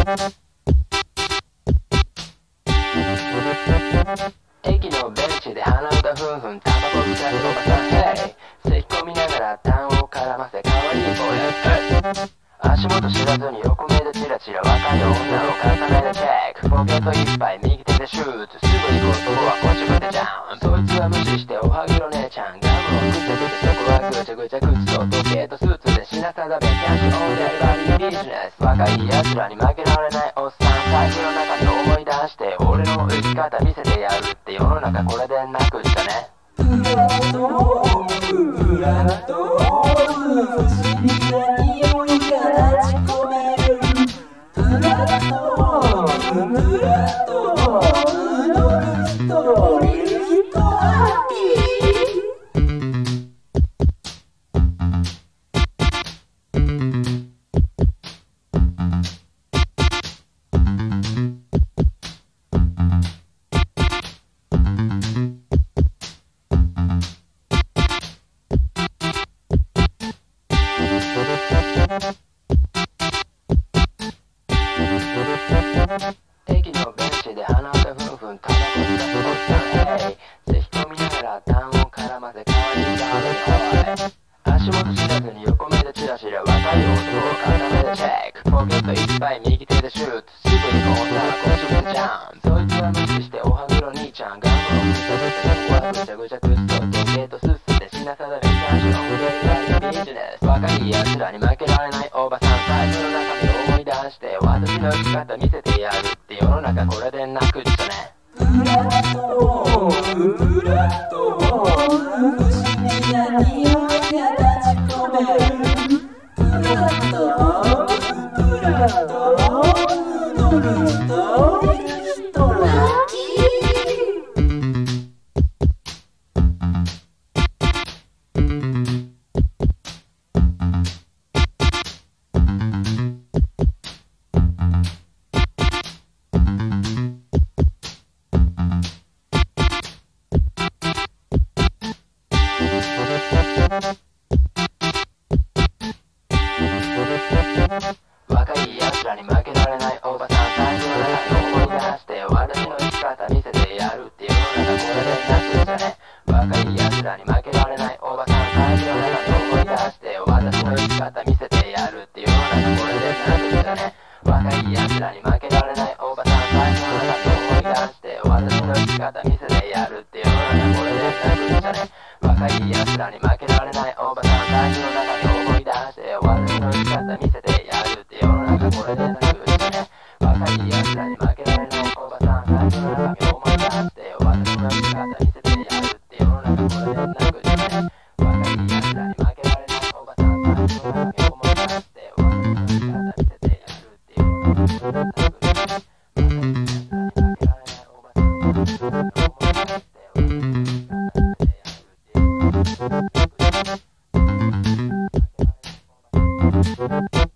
駅のベンチで鼻歌ふんふんタバコ吸ってるおばさん、ヘイ咳き込みながら痰を絡ませ可愛い声、足元知らずに横目でチラチラ若い女を重ねてチェック、ポケットいっぱい右手でシュート、すぐにこそこはこちぶてじゃん、そいつは無視しておはぎの姉ちゃん、ガムをくちゃくちゃそこはぐちゃぐちゃ靴と時計とスーツで品定めキャッシュオンデリバリービジネス、若い奴らに負けられないおっさん、財布の中に思い出して俺の生き方見せてやるって世の中これでなくしたね。 プラットプラット不思議な匂いが立ち込めるプラットプラット乗る人降りる人ハッピ駅のベンチで鼻歌ふんふんタバコ吸ったおっさん、ヘイ咳き込みながら痰を絡ませ可愛いガールにハワイ、足元知らずに横目でチラチラ若い男を片目でチェック、ポケットいっぱい右手でシュート、すぐにこんならこっちぶてじゃん、そいつは無視しておはぐろ兄ちゃん、ガムをぐちゃぐちゃそこはぐちゃぐちゃ靴と時計とスーツで品定めキャッシュオンデリバリービジネス、若い奴らに負けられないおばさん、財布の中身を思い出して私の生き方見せてやるって世の中これでなくしたね。 プラットプラット不思議な匂いが立ち込めるプラットプラット乗る人降りる人ラッキー若い奴らに負けられないおばさん、財布の中に思い出して私の生き方見せてやるって世の中これでなくしたね。若い奴らに負けられないおばさん、財布の中に思い出して私の生き方見せてやるって世の中これでなくしたね。若い奴らに負けられないおばさん、財布の中に思い出して私の生き方見せてやるって世の中これでなくしたね。若い奴らに負けられないおばさん、財布の中に思い出して私の生き方見せてやるって世の中これでなくしたね。若い奴らに負けられないおばさん、財布の中に思い出して私の生き方見せてやるって世の中これでなくしたね。若い奴らに負けられないおばさん、財布の中に思い出して私の生き方見せてやるって世の中これでなくしたね。若い奴らに負けられないおばさん、財布の中に思い出して私の生き方見せてやるって世の中これでなくしたね。Thank you.